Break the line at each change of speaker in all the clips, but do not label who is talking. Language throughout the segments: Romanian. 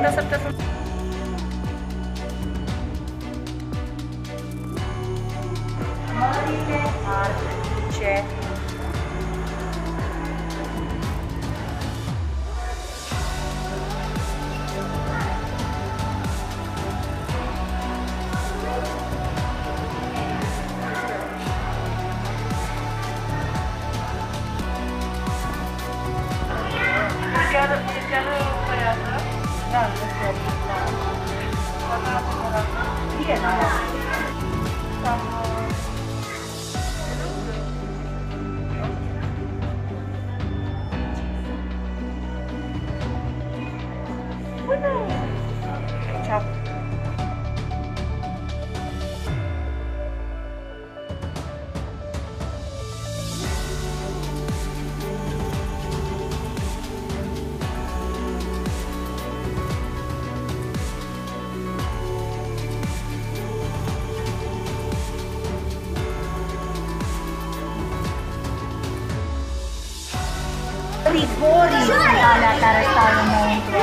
Această săptămână mările arctice. Chiar părează? Da, nu știu. Bine, bună! Ceau! Rigorii sunt alea care stau înăuntru.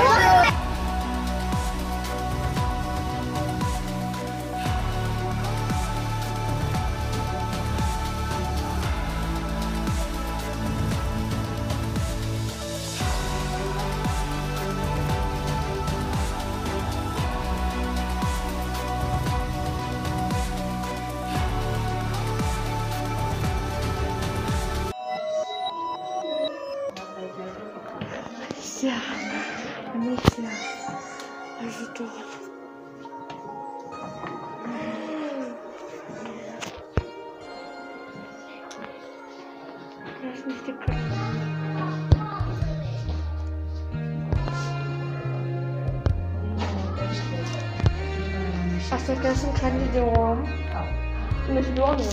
Amicia, ajutor. Niște cărți. Astea chiar sunt carne de om. Nu știu de oameni.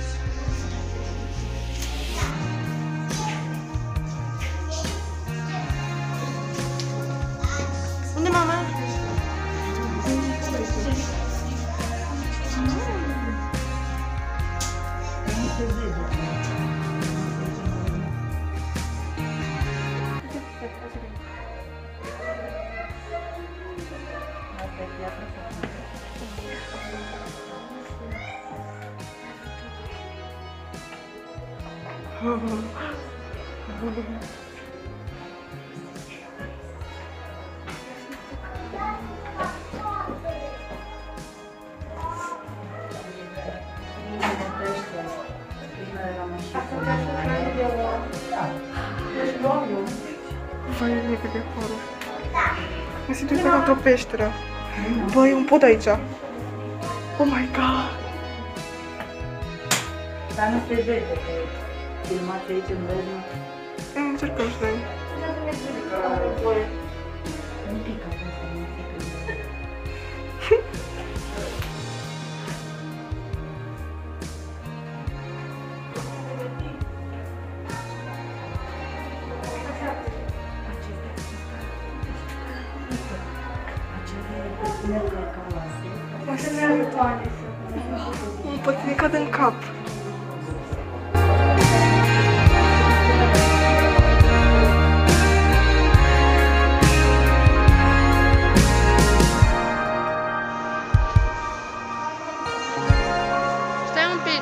Unde mama? Vai, e cât de afară. Mă simt că într-o peșteră. Băi, e un pod aici. Oh my god!
Dar nu se vede că filmați aici în verde.
Încercăm și noi.
Un pic așa să nu se vede.
Un pătinică din cap.
Stai un pic.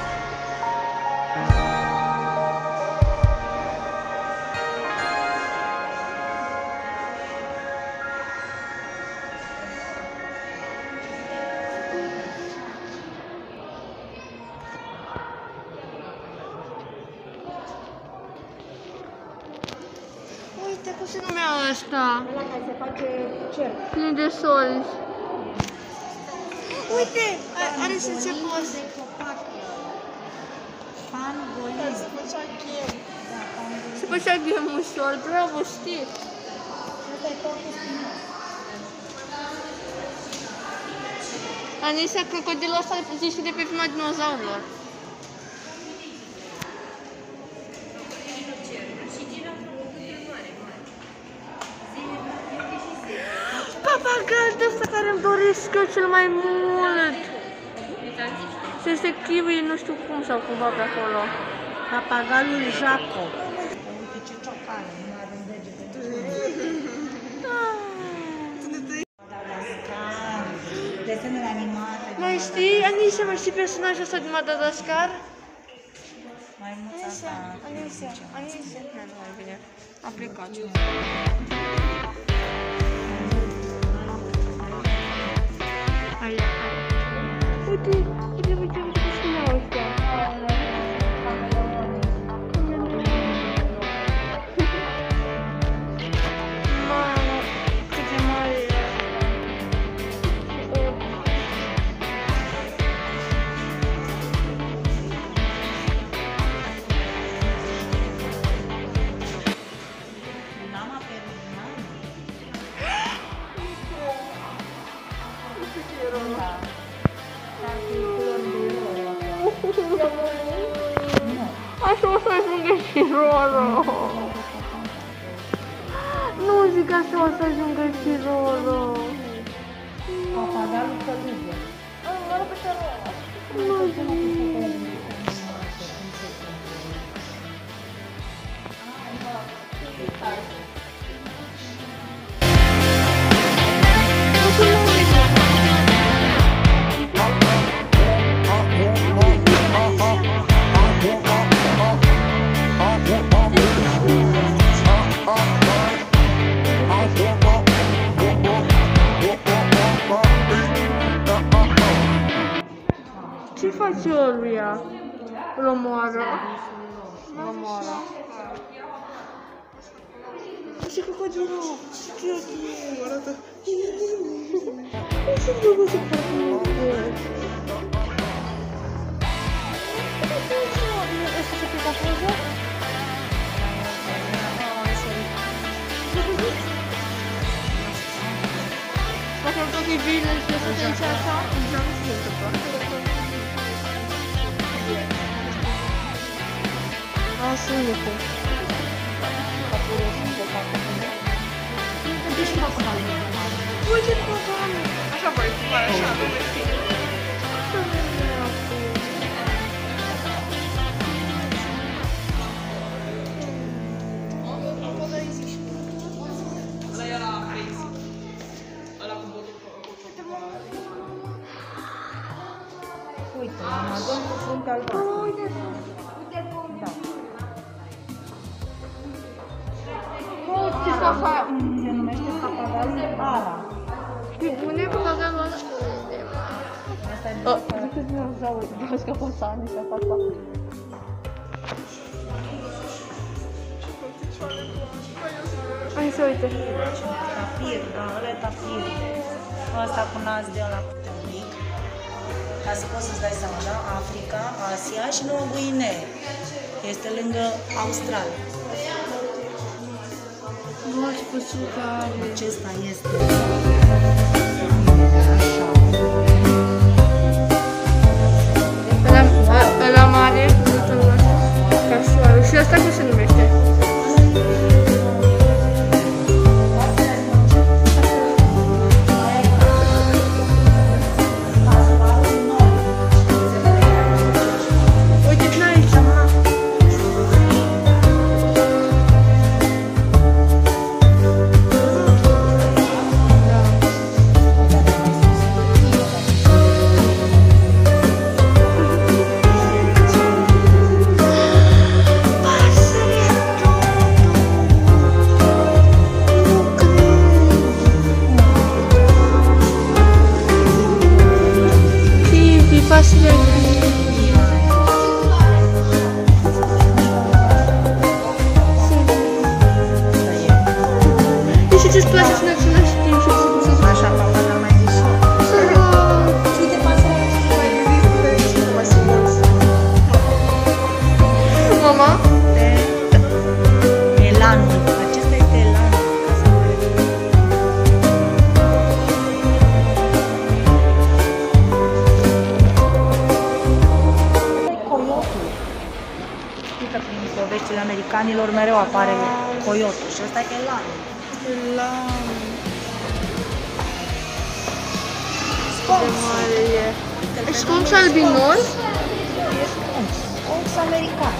Uite cum se numea ăsta.
Ăla care se face cer.
Plin de soli.
Uite!
Are și ce post.
Pangolin. Se făcea chem.
Se făcea ghemușor, bravo, știi.
Asta e tot cu spinac.
Anisia, crocodilul ăsta zici și de pe filma dinozaurilor. Papagal de ăsta care îmi doresc eu cel mai mult. Și este kiwi, nu știu cum sau cumva pe acolo.
Papagalul Jaco. Uite ce ciocane, nu are un degete. desenele animate.
Mai știi, Anisia, mai știi personajul ăsta din Madagascar?
Mai mult asta.
Anisia. Nu, mai bine. A plecat. Hai. Uite ce sună ăsta. Mamă, cât de mare e.
Mama pe mama.
Așa o să ajungă și Roro. Nu zic așa o să ajungă și Roro.
Papagalul călugă.
Nu zic. Ce face ăluia? Îl omoară? Îl omoară. Ce crocodilul? Ce crocodilul?
Arată.
Ce crocodilul? Ăsta se pică poză? Dacă tot e bine și să se încearcă, nu se întâmplă. Asta e cu. Uite papagalul.
Așa voi, așa, domestic.
Uite, Amazon cu frunte albastră. Da.
Ce să fac?
Se numește papagalul Ara.
Pe bune papagalul ăla?
Asta e
Zic că dinozaur, vreau să scăpă sani și apa. Hai să uite.
tapir, da, ăla e tapir. Asta cu nas de ăla mic. Ca să poți să-ți dai seama, da? Africa, Asia și Noua Guinee. Este lângă Australia.
Nu aș pățu că are.
Acesta este.
Ăla mare, ca soarul. Și asta cum se numește? Uite-te aici, mama. Pasăre. Deci ce-ți place și în același timp și să faci
Așa, papa, l-am mai zis. Uite pasărea.
Mama?
Elanul. Acesta este elanul. Ca să coyotul. Știi că prin poveștile americanilor mereu apare coyotul și ăsta e elanul.
De mare e. E sconț albinos?
E sconț. Sconț american.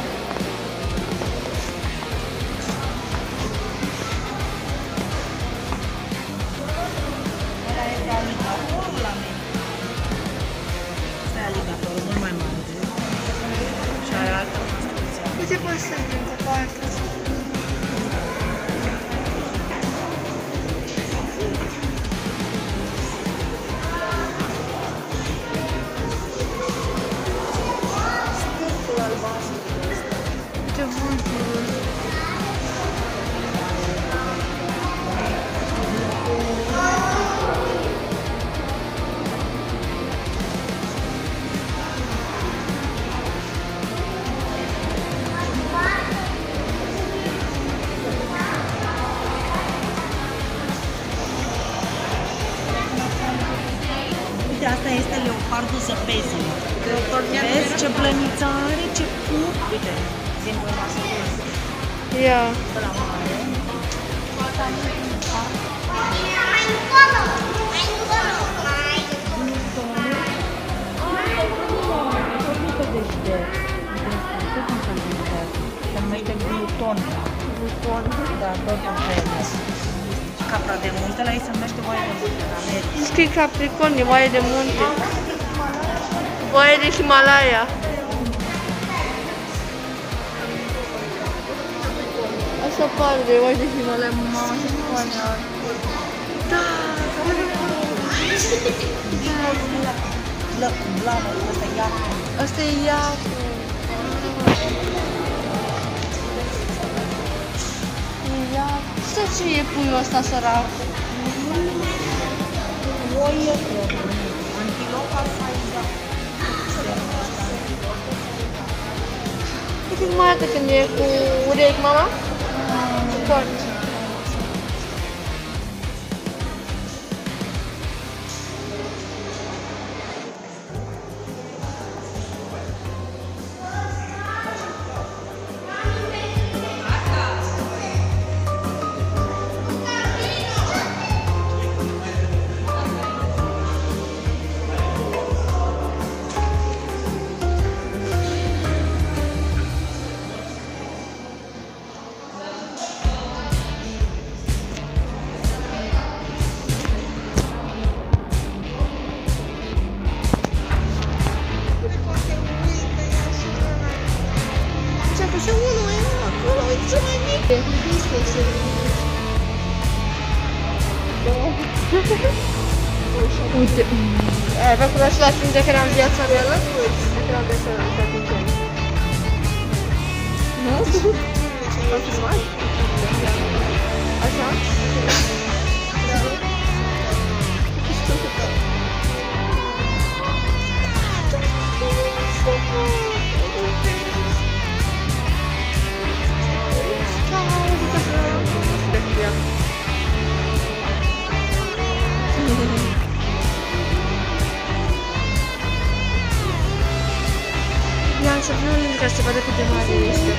Ăla este aligatorul american.
sunt din copacă.
Stârpul albastru ăsta.
Ce bun.
Uite, asta este leopardul zăpezilor. Vezi ce blăniță are, ce pup. Uite, zi mâna să vezi.
Ia.
Ăla mare. Se numește gluton. Da, tot un fel. Capra de munte, la ei se numește oaie de munte în America.
Scrie Capricorn, e oaie de munte. Oaie de Himalaya. Asta pare de oaie de Himalaya, mamă, ce fain are. Da.
Blană, ăsta e iacul.
Asta e iacul. Știi ce e puiul ăsta săracul?
Oie, antilopa saiza.
Uite cum arată când e cu urechi, mama? Foarte. Și unul mai acolo, uite ce mai mic. Uite. Avea curaj să-l atinge că era în viața reală? Dacă era să-l atingem. Nu? Am filmat? Așa? Ia să vină lângă ca să vadă cât de mare este.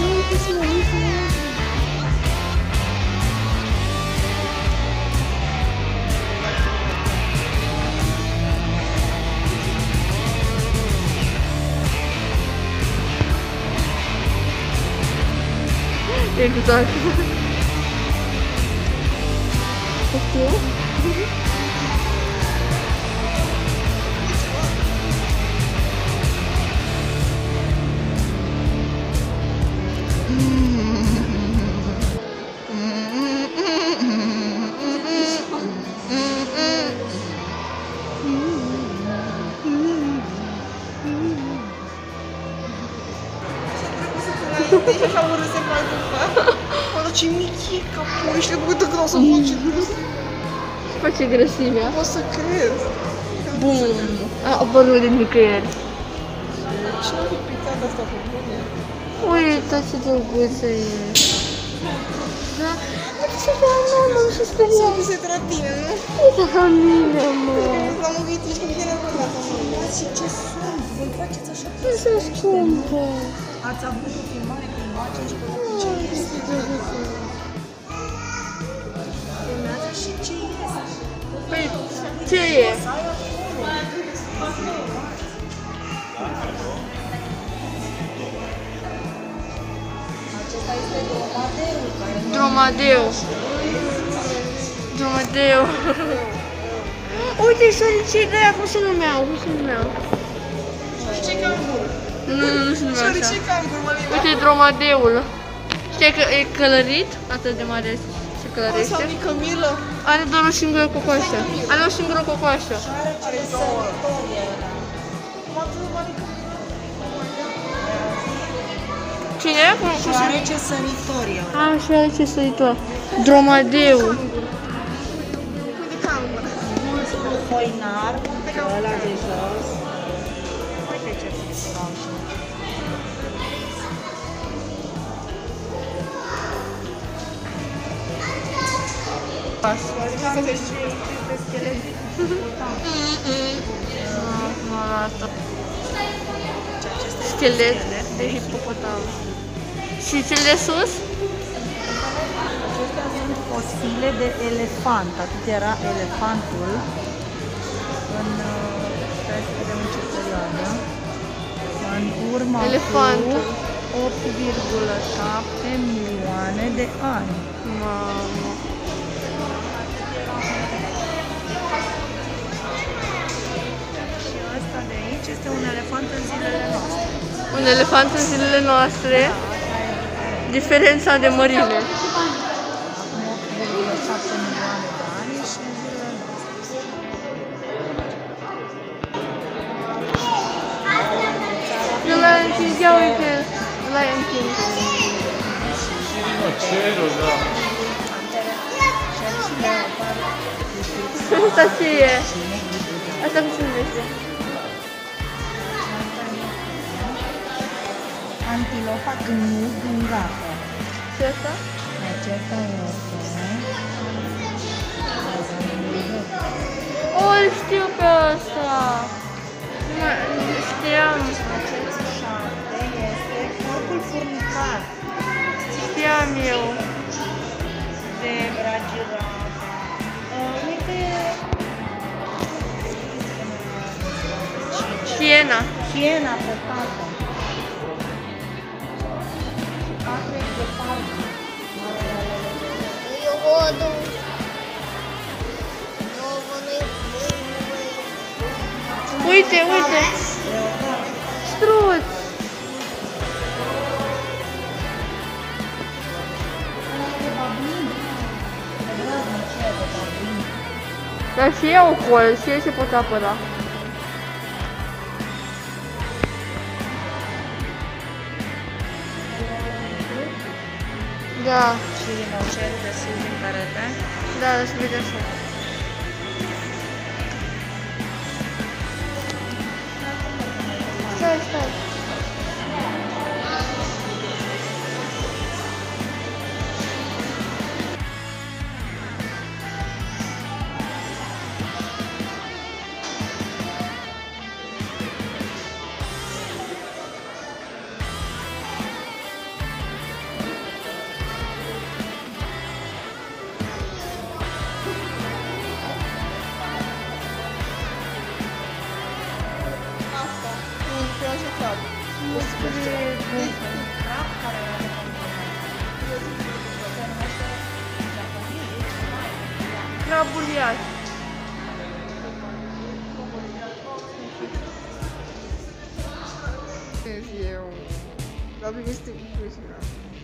Exact. Știu?
Și așa urât se mai după. Mă, ce mic e capul, ești uite că o să face grăsime.
Face grăsimea.
O să cred.
Bum! A apărut din nicăieri.
Cine a picat asta pe bune?
Uite ce drăguță e. Da? Uite ce de anul, am și speriat.
Se de la tine, nu?
Uite la mine, mă.
L-am ugăit, ești cum era până la mine.
Și ce sunt? Voi faceți așa?
Nu se scumpă.
Ați avut o filmare cu imagini și cu ce este? Filmează și ce este.
Păi, ce e?
Acesta este dromadeul care nu
Dromadeu. Dromadeu. Uite, șoricii de aia, cum se numeau? Cum se numeau?
Ce canguru?
Nu se numește
Și
așa.
și cangur, mă, Lina.
Uite dromadeul. Știi că e călărit? Atât de mare se
Asta
călărește.
mică milă.
Are doar o singură cocoașă. Are o singură cocoașă.
Are săritorie ăla.
Cine?
Și are ce săritorie ăla.
A, și are ce săritor. Dromadeu.
De cangur.
Foinar, ăla de jos. Uite ce frumos au și.
Asta se știe.
Nu arată. Schelet de hipopotam. Și cel de sus?
Acestea sunt fosile de elefant. Atât era elefantul în, stai să vedem în ce perioadă, în urmă
Elefantul.
cu 8,7 milioane de ani.
Mamă.
Și ăsta de aici este un elefant în zilele noastre.
Un elefant în zilele noastre. Diferența de mărime.
Acum 8,7 milioane de ani și în zilele noastre.
Ăla e întins, ia uite. Ăla e întins.
Rinocerul, da.
Asta ce e? Asta cum se numește?
Antilopa gângată.
Și asta?
Acesta este.
O, îl știu pe ăsta. Știam.
Acest 7 este corpul furnicar.
Știam eu.
Zebra, girafa. Uite.
Hiena.
Hiena pe tată. 4 ghepardi.
Uite, uite. Struț. Dar și ei au col, și ei se pot apăra. Da,
Și rinocerul de sus din perete.
da, se vede așa. Stai, stai. Crabul iar.
Eu. Dar este impresionant.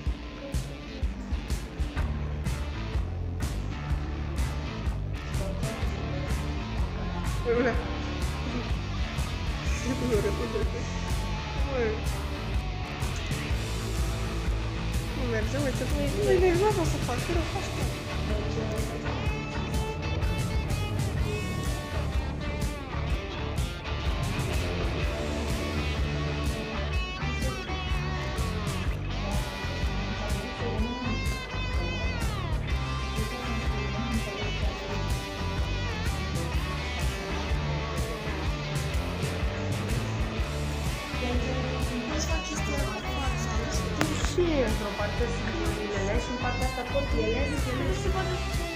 Uite. Nu merge, uite, nu e nervos să fac, eu fac tu.
Într-o parte sunt lilele și în partea asta tot ele se poate.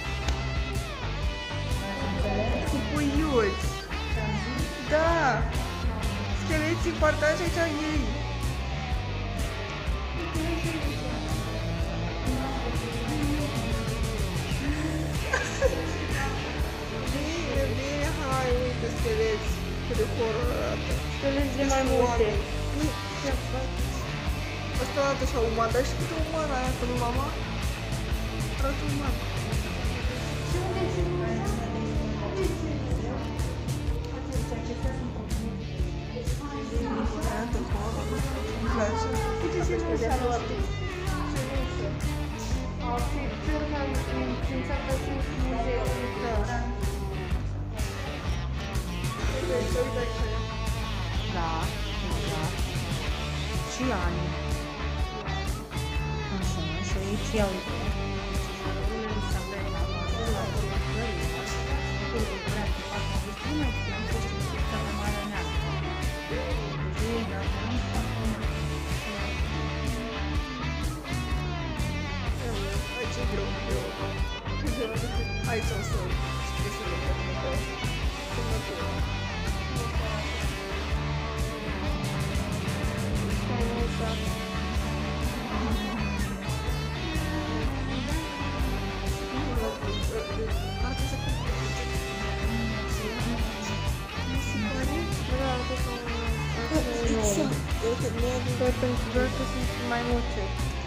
Cu puiuți. Da. Scheleții partași aici ei. Bine, bine, hai, uite scheleți. Cât de horror arată.
Scheleți de mai multe.
Oameni. Asta arată așa uman, dar știi cât uman aia, că nu mama? Arată uman. Arată uman, îmi place.
Uite ce nu s-a luat. A fi cel mai înființat acest muzeu.
Da. Uite aici.
Da, exact. Și ani. Așa, și aici ia uite.
Aici e greu. Aici o să știi să le fac.
Doar că sunt mai multe.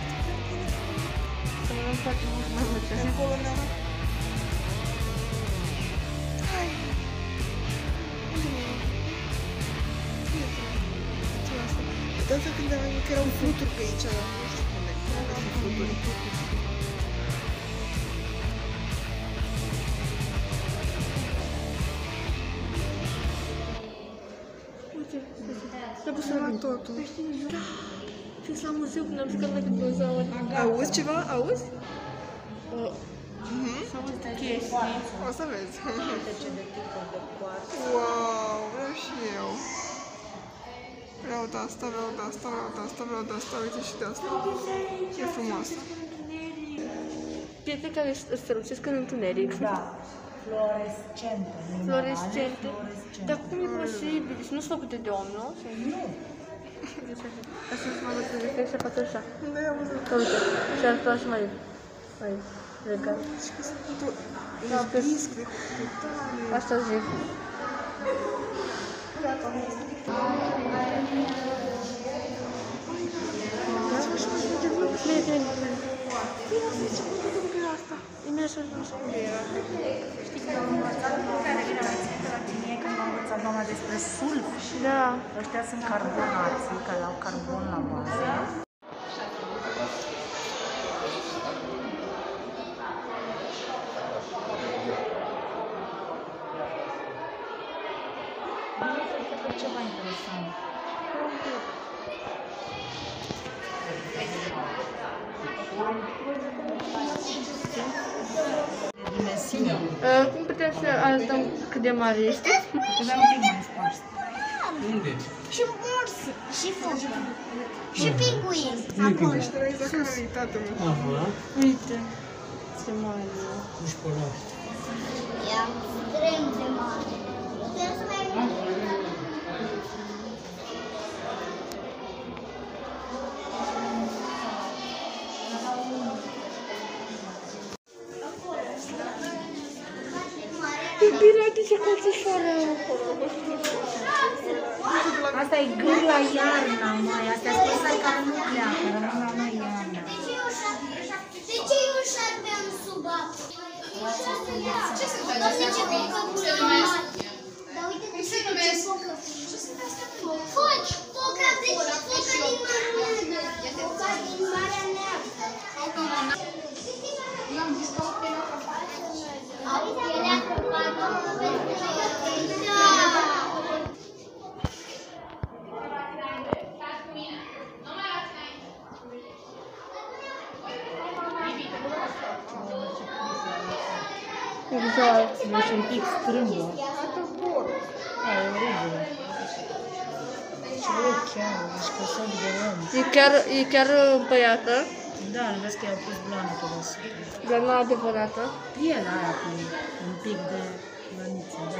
Să nu fac mai multe.
Acolo ne-am... Hai! De asta când eram mic erau fluturi pe aici, nu știu cum e fluturi.
Uite, trebuie să
Am totul.
Da! Fix la muzeu când am jucat la dinozauri.
Auzi ceva? Auzi?
S-au auzit chestii.
O să vezi.
Uite ce de tipă de coarță.
Wow, vreau și eu. Vreau de asta, vreau de asta, vreau de asta, vreau de asta, uite și de asta. E frumos.
Pietre care strălucesc în întuneric.
Da. Fluorescente.
Fluorescente. Dar cum e posibil? Și nu sunt făcute de om, nu?
Nu.
Asta se mai văzut de și face așa.
Unde ai văzut?
Că uite, și ar face mai legat.
La bisc de cutare.
Asta zic.
Știi că am învățat la chimie când am învățat doamna despre sulf?
Da.
Ăștia sunt carbonații, care au carbon la bază. Ceva interesant. Dimensiune.
Cum putem să arătăm cât de mare este?
Puteam un pic mai spars.
Unde?
Și mors, și focă, și pinguin.
Acolo ești exact ca realitate, mă.
Aha,
Uite. Ce mare.
cu școlar.
E extrem de mare. Putem să mai
Iubirea de ce colțișoară.
Asta e gârla iarna, măi. Astea sunt păsări care nu pleacă, rămân la noi iarna.
De ce e un șarpean sub apă? Ce se întâmplă? De ce focă mare? Dar uite de ce focă. Foci! Foca de ce? Foca din Marea Neagră. Foca din Marea Neagră. Auzi, ele acopată pentru
Exact.
Ești un pic strâmbă. Aia e oribil. Și e chiar, ești căsat de om.
E chiar băiată,
Da, vezi că i-au pus blană pe deasupra.
dar nu adevărată.
Pielea aia cu un pic de lăniță, da.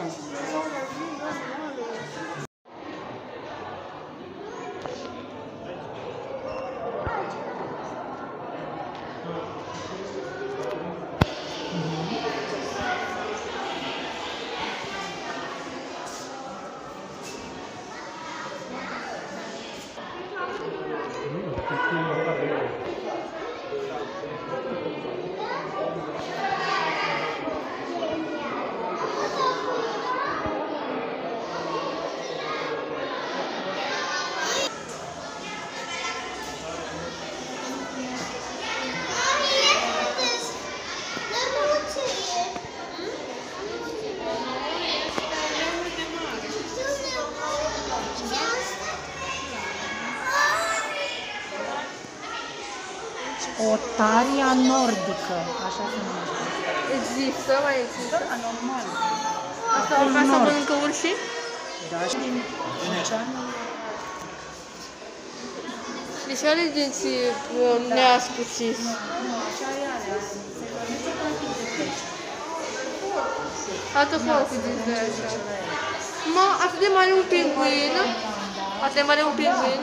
Otaria nordică, așa se numește.
Există, mai există.
Da, normal.
Asta
Acum
o ca să
nord.
mănâncă urși?
Da, și din oceanul.
Deci are dinții neascuțiți.
Nu, așa e alea. Se numește practic de pește.
Arată foarte cu dinți de așa. Mă, atât de mare un pinguin. Atât de mare un pinguin.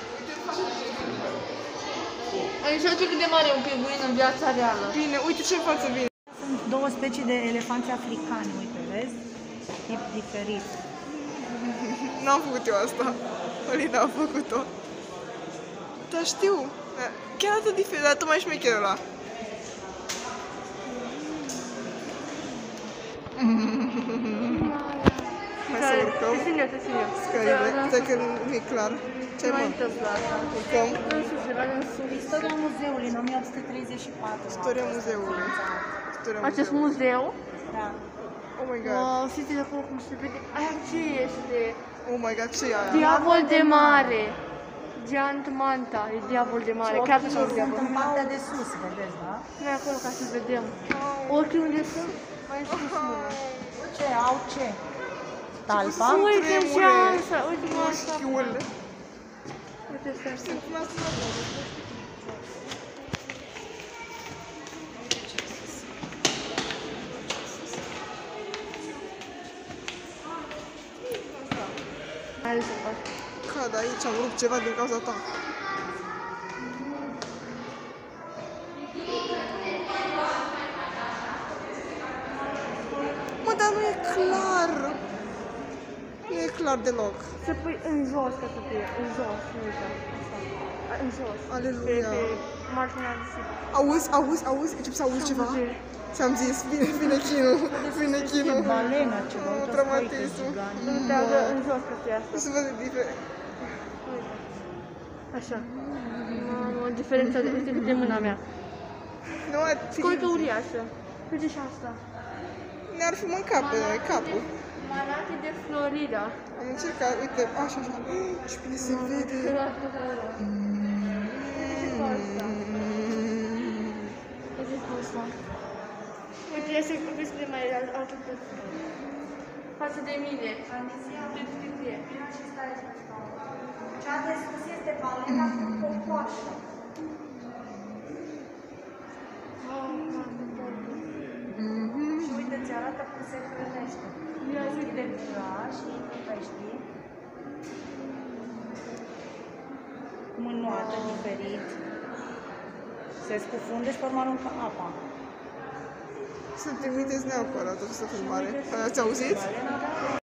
Aici știu cât de mare e un pinguin în viața reală.
Bine, uite ce față vine.
Sunt două specii de elefanți africani, uite, vezi? E diferit.
N-am făcut eu asta. Alina a făcut-o. Dar știu. Chiar atât diferit, dar tu mai șmecherul ăla. Hai să urcăm.
Te țin eu, te țin eu.
Scările, dacă nu e clar. Ce
Ce mai
mă?
întâmplă asta?
Urcăm.
În sus, în sus.
Istoria muzeului în 1834.
Istoria muzeului. Istoria
Acest
muzeului.
muzeu?
Da.
Oh my god.
Wow, știți de acolo cum se vede? Aia ce este?
Oh my god, ce e aia?
Diavol de mare. Giant Manta, e diavol de mare. Chiar că sunt
Sunt
diavol.
în partea de sus, vedeți, da?
Noi acolo ca să vedem. Oriunde sunt, mai sus mână.
Ce? Au ce? Talpa?
Uite și asta, uite mă asta.
Mușchiul.
Uite asta. Hai să fac.
Cad aici, am rupt ceva din cauza ta. Mă, dar nu e clar. Nu e clar deloc.
Să pui în jos, ca să fie, în jos, nu uita. Așa. În jos.
Aleluia.
Pe marginea risipii.
Auzi, încep să auzi ceva? Ți-am zis, vine chinul, vine chinul.
Balenă, ceva, uite o
Traumatism.
scoică gigantă.
Uitează în jos, ca să asta.
Se vede diferit.
Așa. Mamă, diferența de, uite de mâna mea.
Nu ar fi...
Scoică uriașă. Uite și asta.
Ne-ar fi mâncat pe noi capul.
Manate de Florida.
Am încercat, uite, așa. Și bine se vede.
Uite, este vezi cât de mai altă față de mine.
Cea de sus este balena cu cocoașă. Și uite, ți arată cum se hrănește. Deschide gura și pești. Cum înnoată diferit. Se scufunde și pe urmă aruncă apa.
Să trimiteți neapărat această filmare. Ați auzit?
Balena, da.